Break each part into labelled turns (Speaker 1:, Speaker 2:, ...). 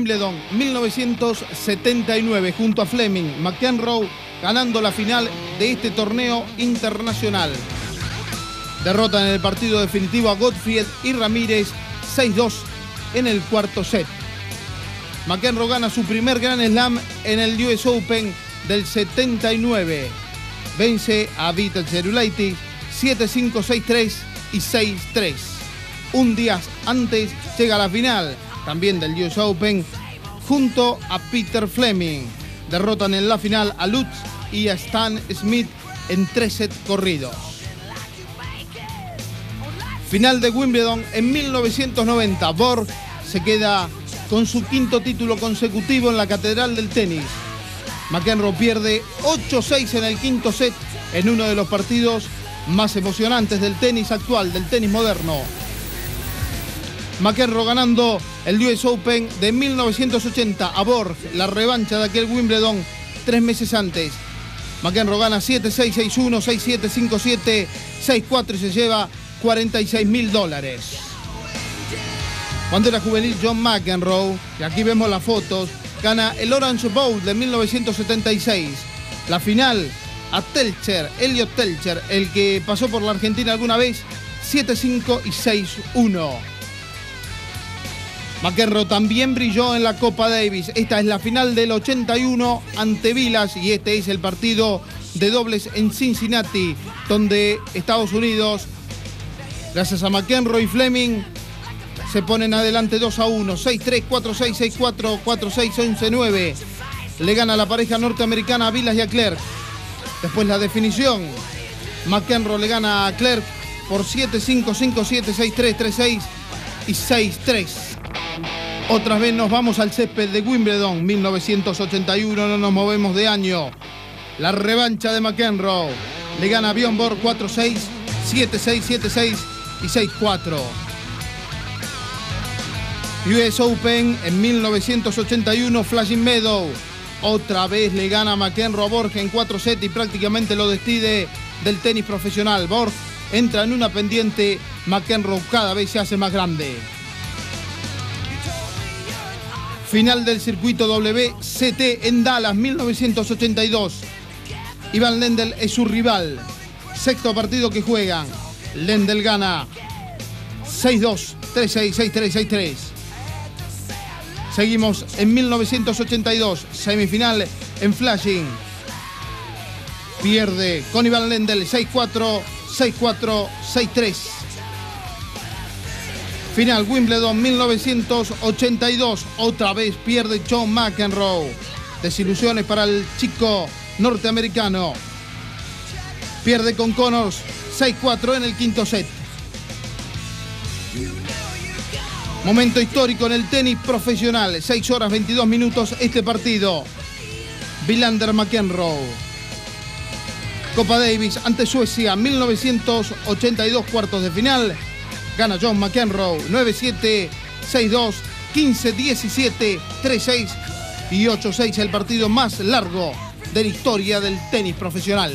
Speaker 1: Wimbledon 1979 junto a Fleming, McEnroe ganando la final de este torneo internacional. Derrotan en el partido definitivo a Gottfried y Ramírez 6-2 en el cuarto set. McEnroe gana su primer Grand Slam en el US Open del 79. Vence a Vital Cerulaitis 7-5, 6-3 y 6-3. Un día antes llega a la final, también del US Open, junto a Peter Fleming. Derrotan en la final a Lutz y a Stan Smith en 3 sets corridos. Final de Wimbledon en 1990. Borg se queda con su quinto título consecutivo en la catedral del tenis. McEnroe pierde 8-6 en el quinto set en uno de los partidos más emocionantes del tenis actual, del tenis moderno. McEnroe ganando el US Open de 1980 a Borg, la revancha de aquel Wimbledon 3 meses antes. McEnroe gana 7-6, 6-1, 6-7, 5-7, 6-4 y se lleva $46.000. Cuando era juvenil, John McEnroe, y aquí vemos las fotos, gana el Orange Bowl de 1976. La final a Telcher, Elliot Telcher, el que pasó por la Argentina alguna vez, 7-5 y 6-1. McEnroe también brilló en la Copa Davis. Esta es la final del 81 ante Vilas y este es el partido de dobles en Cincinnati, donde Estados Unidos, gracias a McEnroe y Fleming, se ponen adelante 2-1, 6-3, 4-6, 6-4, 4-6, 11-9. Le gana la pareja norteamericana a Vilas y a Clerc. Después la definición. McEnroe le gana a Clerc por 7-5, 5-7, 6-3, 3-6 y 6-3. Otra vez nos vamos al césped de Wimbledon, 1981, no nos movemos de año. La revancha de McEnroe. Le gana a Bjorn Borg 4-6, 7-6, 7-6 y 6-4. US Open en 1981, Flushing Meadow. Otra vez le gana McEnroe a Borg en 4 sets y prácticamente lo despide del tenis profesional. Borg entra en una pendiente, McEnroe cada vez se hace más grande. Final del circuito WCT en Dallas, 1982. Ivan Lendl es su rival. Sexto partido que juegan. Lendl gana 6-2, 3-6, 6-3, 6-3. Seguimos en 1982, semifinal en Flushing. Pierde con Ivan Lendl 6-4, 6-4, 6-3. Final Wimbledon 1982, otra vez pierde John McEnroe. Desilusiones para el chico norteamericano. Pierde con Connors 6-4 en el quinto set. Momento histórico en el tenis profesional, 6 horas 22 minutos este partido. Wilander McEnroe. Copa Davis ante Suecia, 1982, cuartos de final. Gana John McEnroe, 9-7, 6-2, 15-17, 3-6 y 8-6, el partido más largo de la historia del tenis profesional.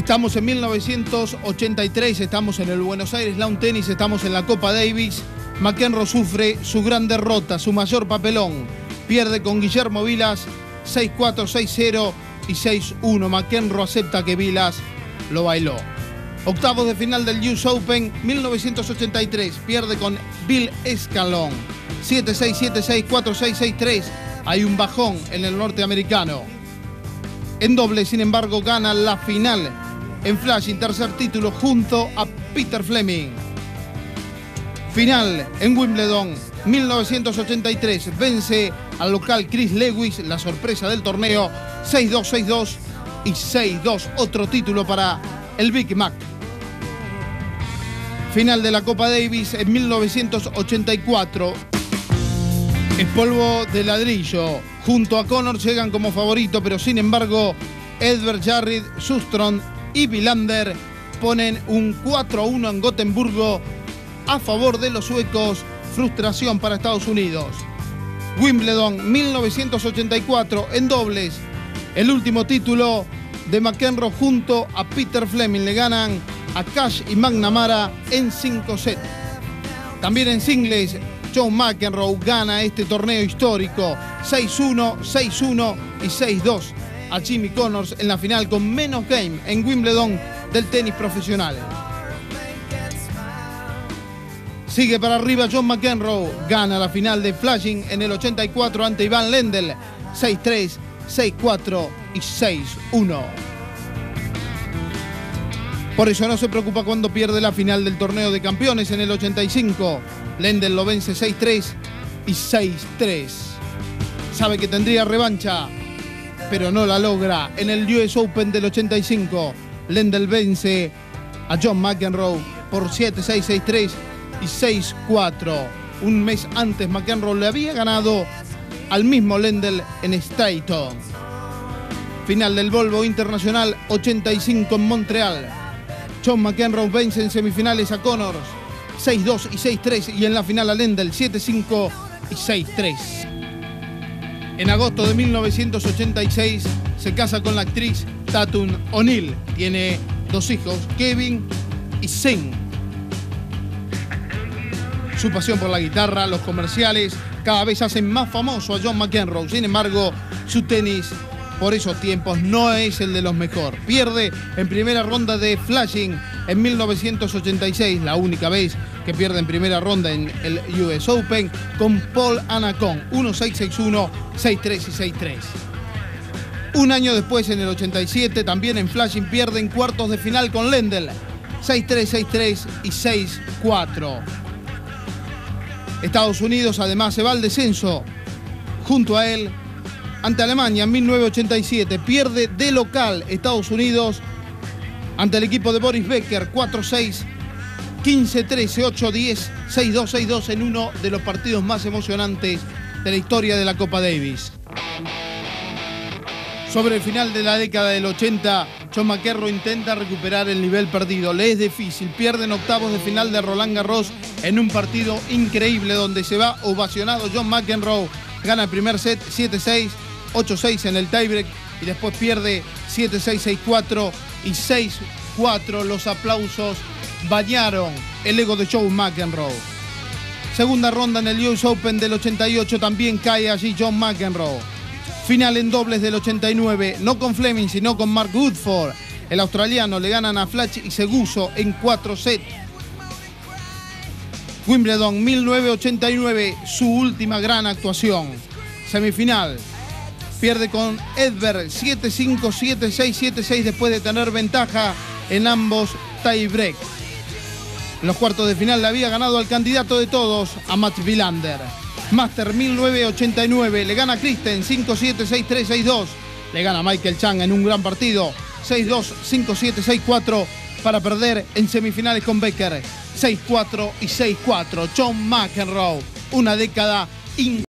Speaker 1: Estamos en 1983, estamos en el Buenos Aires Lawn Tennis, estamos en la Copa Davis. McEnroe sufre su gran derrota, su mayor papelón. Pierde con Guillermo Vilas 6-4, 6-0 y 6-1. McEnroe acepta que Vilas lo bailó. Octavos de final del US Open 1983. Pierde con Bill Escalón 7-6, 7-6, 4-6, 6-3. Hay un bajón en el norteamericano. En doble, sin embargo, gana la final en Flushing, tercer título junto a Peter Fleming. Final en Wimbledon 1983. Vence al local Chris Lewis, la sorpresa del torneo, 6-2, 6-2 y 6-2. Otro título para el Big Mac. Final de la Copa Davis en 1984. Es polvo de ladrillo. Junto a Connors llegan como favorito, pero sin embargo, Edberg, Jarry, Sundström y Wilander ponen un 4-1 en Gotemburgo a favor de los suecos. Frustración para Estados Unidos. Wimbledon 1984 en dobles. El último título de McEnroe junto a Peter Fleming. Le ganan a Cash y McNamara en 5 sets. También en singles, John McEnroe gana este torneo histórico 6-1, 6-1 y 6-2 a Jimmy Connors en la final con menos game en Wimbledon del tenis profesional. Sigue para arriba John McEnroe, gana la final de Flushing en el 84 ante Ivan Lendl 6-3, 6-4 y 6-1. Por eso no se preocupa cuando pierde la final del torneo de campeones en el 85. Lendl lo vence 6-3 y 6-3. Sabe que tendría revancha, pero no la logra. En el US Open del 85, Lendl vence a John McEnroe por 7-6, 6-3 y 6-4. Un mes antes McEnroe le había ganado al mismo Lendl en Staten. Final del Volvo Internacional 85 en Montreal. John McEnroe vence en semifinales a Connors 6-2 y 6-3 y en la final a Lendl 7-5 y 6-3. En agosto de 1986 se casa con la actriz Tatum O'Neal. Tiene 2 hijos, Kevin y Sean. Su pasión por la guitarra, los comerciales, cada vez hacen más famoso a John McEnroe. Sin embargo, su tenis por esos tiempos no es el de los mejores. Pierde en primera ronda de Flushing en 1986, la única vez que pierde en primera ronda en el US Open, con Paul Annacone, 1-6, 6-1, 6-3 y 6-3. Un año después, en el 87, también en Flushing pierde en cuartos de final con Lendl, 6-3, 6-3 y 6-4. Estados Unidos además se va al descenso junto a él ante Alemania en 1987. Pierde de local Estados Unidos ante el equipo de Boris Becker 4-6, 15-13, 8-10, 6-2, 6-2 en uno de los partidos más emocionantes de la historia de la Copa Davis. Sobre el final de la década del 80, John McEnroe intenta recuperar el nivel perdido. Le es difícil, pierde en octavos de final de Roland Garros en un partido increíble donde se va ovacionado John McEnroe. Gana el primer set 7-6, 8-6 en el tiebreak y después pierde 7-6, 6-4 y 6-4. Los aplausos bañaron el ego de John McEnroe. Segunda ronda en el US Open del 88, también cae allí John McEnroe. Final en dobles del 89, no con Fleming, sino con Mark Woodford. El australiano le ganan a Flach y Seguso en 4 sets. Wimbledon 1989, su última gran actuación. Semifinal. Pierde con Edberg 7-5, 7-6, 7-6 después de tener ventaja en ambos tiebreak. En los cuartos de final le había ganado al candidato de todos, a Mats Wilander. Master 1989, le gana Kristen 5-7, 6-3, 6-2. Le gana Michael Chang en un gran partido 6-2, 5-7, 6-4 para perder en semifinales con Becker 6-4 y 6-4. John McEnroe, una década increíble.